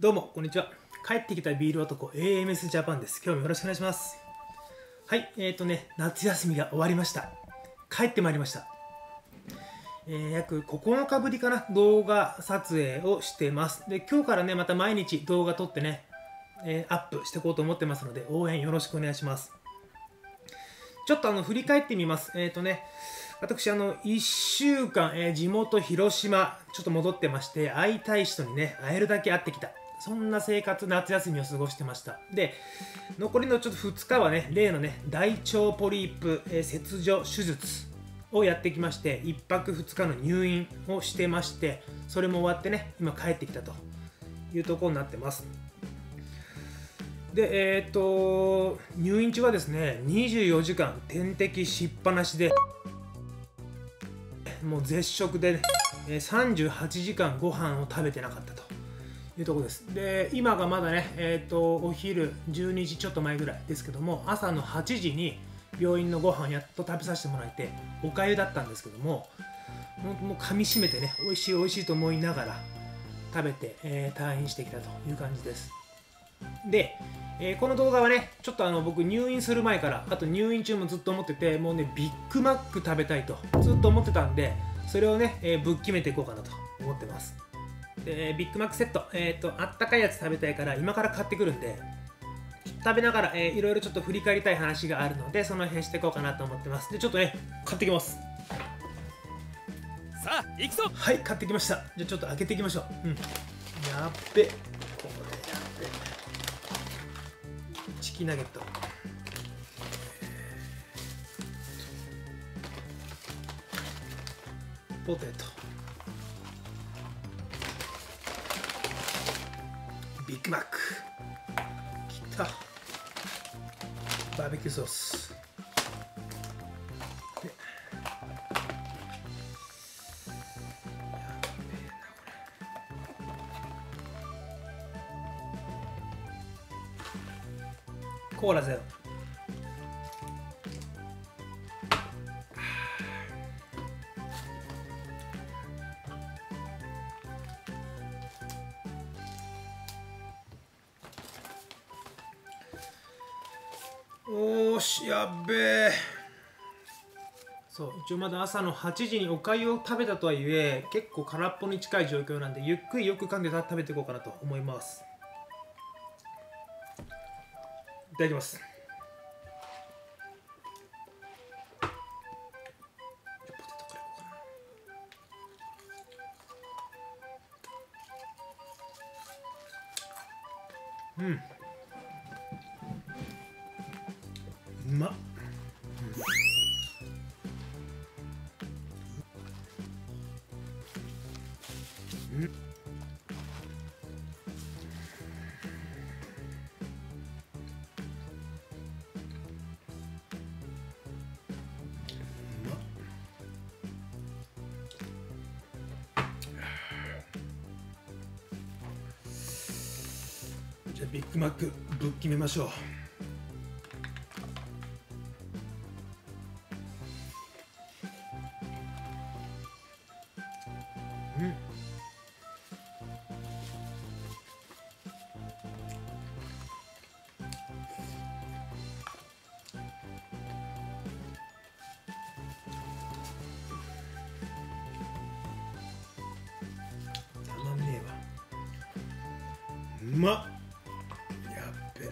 どうもこんにちは。帰ってきたビール男 AMS ジャパンです。今日もよろしくお願いします。はい、夏休みが終わりました。帰ってまいりました。約9日ぶりかな、動画撮影をしてます。で、今日からね、また毎日動画撮ってね、アップしていこうと思ってますので、応援よろしくお願いします。ちょっと振り返ってみます。私、1週間、地元広島、ちょっと戻ってまして、会いたい人にね、会えるだけ会ってきた。そんな生活、夏休みを過ごしてました。で、残りのちょっと2日はね、例のね、大腸ポリープ、切除手術をやってきまして、1泊2日の入院をしてまして、それも終わってね、今帰ってきたというところになってます。で、入院中はですね、24時間点滴しっぱなしで、もう絶食で、ね、38時間ご飯を食べてなかったというところです。で、今がまだね、お昼12時ちょっと前ぐらいですけども、朝の8時に病院のご飯やっと食べさせてもらえて、おかゆだったんですけども、もう噛みしめてね、美味しい美味しいと思いながら食べて、退院してきたという感じです。で、この動画はね、ちょっと僕入院する前から、あと入院中もずっと思ってて、もうね、ビッグマック食べたいとずっと思ってたんで、それをね、ぶっ決めていこうかなと思ってます。で、ビッグマックセット、あったかいやつ食べたいから今から買ってくるんで、食べながら、いろいろちょっと振り返りたい話があるので、その辺していこうかなと思ってます。で、ちょっとね、買ってきます。 さあ、行くぞ。 はい、買ってきました。じゃあちょっと開けていきましょう。やっべ、これやっべ。チキンナゲット、ポテト、ビッグマックきた、バーベキューソースで、コーラゼロ、おーし、やっべえ。そう、一応まだ朝の8時にお粥を食べたとはいえ、結構空っぽに近い状況なんで、ゆっくりよく噛んで食べていこうかなと思います。いただきます。ポテトからいこうかな。うまっ。じゃあビッグマックぶっ決めましょう。たまんねえわ。うまっ。やっべ。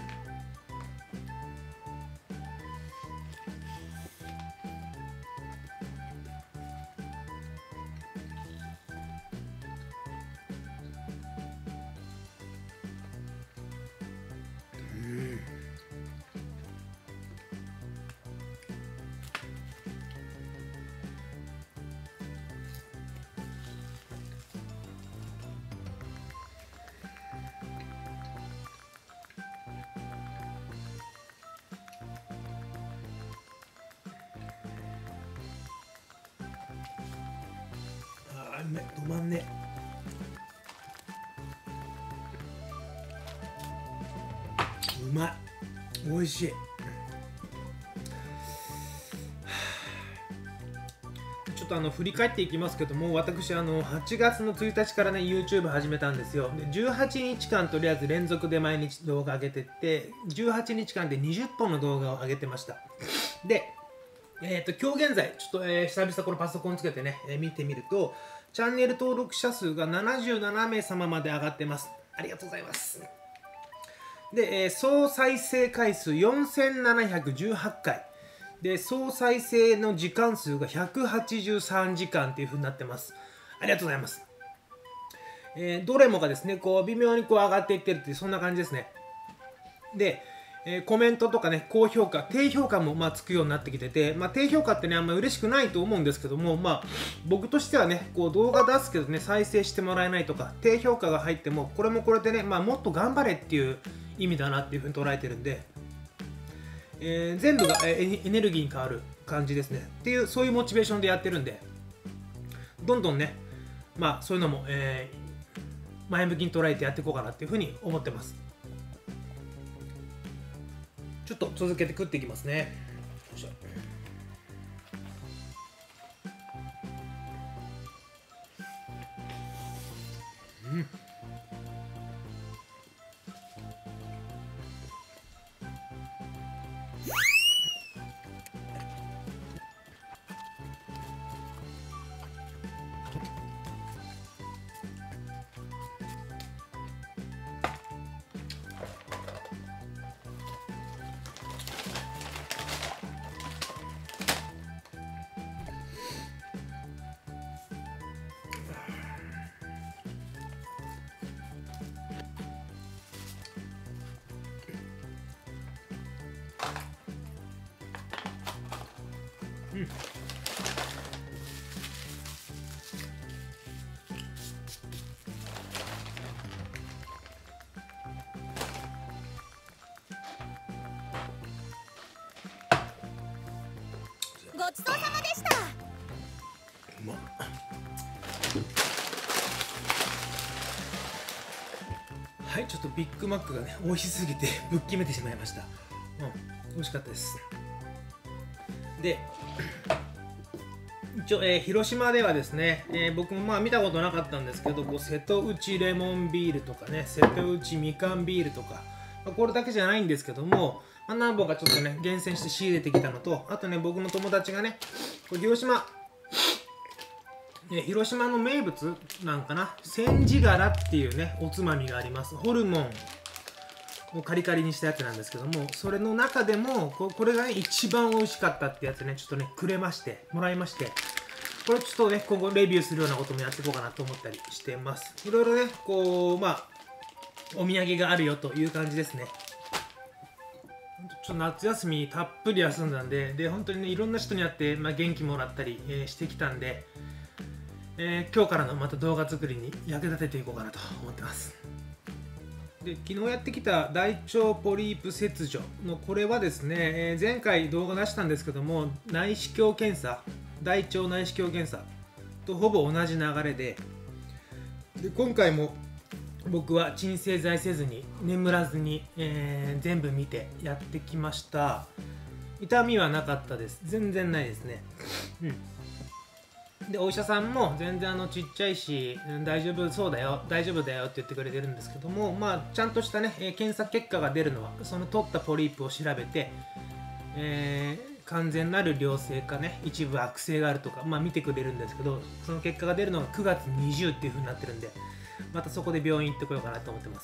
うめ、止まんねえ。うまい、おいしい。ちょっと振り返っていきますけども、私8月の1日からね YouTube 始めたんですよ。で18日間とりあえず連続で毎日動画上げてって、18日間で20本の動画を上げてました。で、今日現在ちょっと、久々このパソコンつけてね、見てみるとチャンネル登録者数が77名様まで上がってます。ありがとうございます。で、総再生回数4718回で、総再生の時間数が183時間っていう風になってます。ありがとうございます。どれもがですね、こう微妙にこう上がっていってるっていうそんな感じですね。で、コメントとかね、高評価、低評価もつくようになってきてて、低評価ってね、あんま嬉しくないと思うんですけども、僕としてはね、こう動画出すけどね、再生してもらえないとか、低評価が入っても、これもこれでね、もっと頑張れっていう意味だなっていうふうに捉えてるんで、全部がエネルギーに変わる感じですねっていう、そういうモチベーションでやってるんで、どんどんね、そういうのも、前向きに捉えてやっていこうかなっていうふうに思ってます。ちょっと続けて食っていきますね。 ごちそうさまでした。 はい、ちょっとビッグマックがね美味しすぎてぶっ決めてしまいました。美味しかったです。で、一応、広島ではですね、僕も見たことなかったんですけど、瀬戸内レモンビールとかね、瀬戸内みかんビールとか、これだけじゃないんですけども、何本かちょっとね厳選して仕入れてきたのと、あとね僕の友達がね、これ広島の名物なんかな、千字柄っていうねおつまみがあります。ホルモンをカリカリにしたやつなんですけども、それの中でもこれがね一番美味しかったってやつね、ちょっとねもらいまして、これちょっとね今後レビューするようなこともやっていこうかなと思ったりしてます。いろいろねこうお土産があるよという感じですね。ちょっと夏休みたっぷり休んだんで、本当にねいろんな人に会って、元気もらったり、してきたんで、今日からのまた動画作りに役立てていこうかなと思ってます。で、昨日やってきた大腸ポリープ切除のこれはですね、前回動画出したんですけども、内視鏡検査、大腸内視鏡検査とほぼ同じ流れで、今回も僕は鎮静剤せずに眠らずに、全部見てやってきました。痛みはなかったです。全然ないですね。で、お医者さんも全然ちっちゃいし、大丈夫そうだよ、大丈夫だよって言ってくれてるんですけども、ちゃんとしたね、検査結果が出るのはその取ったポリープを調べて、完全なる良性かね、一部悪性があるとか、見てくれるんですけど、その結果が出るのが9月20っていう風になってるんで、またそこで病院行ってこようかなと思ってます。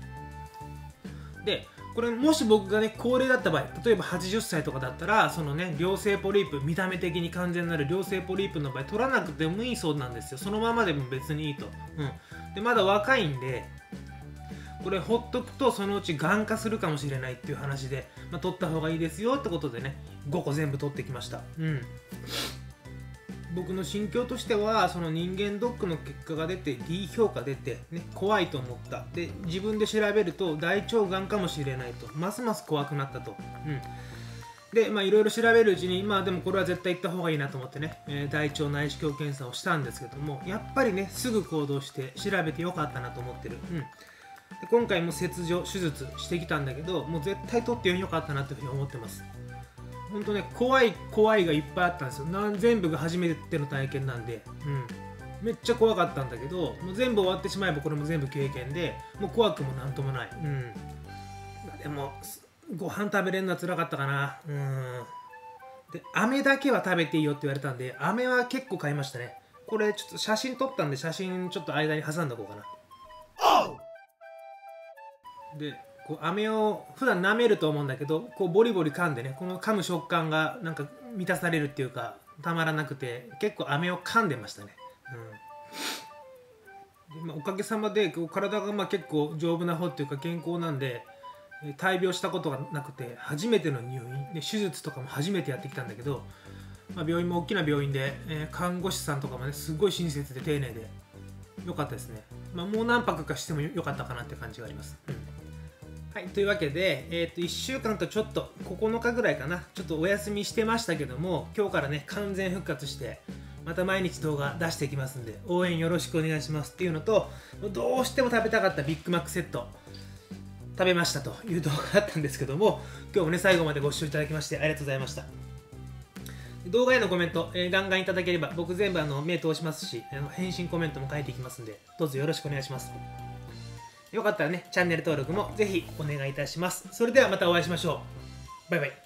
で、これもし僕がね高齢だった場合、例えば80歳とかだったら、そのね良性ポリープ、見た目的に完全なる良性ポリープの場合取らなくてもいいそうなんですよ。そのままでも別にいいと。でまだ若いんで、これほっとくとそのうちがん化するかもしれないっていう話で、取った方がいいですよってことでね5個全部取ってきました。僕の心境としては、その人間ドックの結果が出て D 評価出て、怖いと思った。で自分で調べると大腸がんかもしれないと、ますます怖くなったと。でいろいろ調べるうちに、でもこれは絶対行った方がいいなと思ってね、大腸内視鏡検査をしたんですけども、やっぱりねすぐ行動して調べてよかったなと思ってる。で今回も切除手術してきたんだけど、もう絶対取ってよかったなというふうに思ってます。 ほんとね、怖いがいっぱいあったんですよ。全部が初めての体験なんで、めっちゃ怖かったんだけど、もう全部終わってしまえばこれも全部経験で、もう怖くもなんともない。でもご飯食べれるのは辛かったかな。で、飴だけは食べていいよって言われたんで、飴は結構買いましたね。これちょっと写真撮ったんで、写真ちょっと間に挟んどこうかな。で、こう飴を普段舐めると思うんだけど、こうボリボリ噛んでね、この噛む食感がなんか満たされるっていうか、たまらなくて、結構飴を噛んでましたね。で、おかげさまでこう体が結構丈夫な方っていうか健康なんで、大病したことがなくて、初めての入院で、手術とかも初めてやってきたんだけど、病院も大きな病院で、看護師さんとかもね、すごい親切で丁寧で良かったですね。もう何泊かしても良かったかなって感じがあります。はい、というわけで、1週間とちょっと9日ぐらいかな、ちょっとお休みしてましたけども、今日からね、完全復活して、また毎日動画出していきますんで、応援よろしくお願いしますっていうのと、どうしても食べたかったビッグマックセット、食べましたという動画だったんですけども、今日もね、最後までご視聴いただきましてありがとうございました。動画へのコメント、ガンガンいただければ、僕全部目通しますし、返信コメントも書いていきますんで、どうぞよろしくお願いします。よかったらね、チャンネル登録もぜひお願いいたします。それではまたお会いしましょう。バイバイ。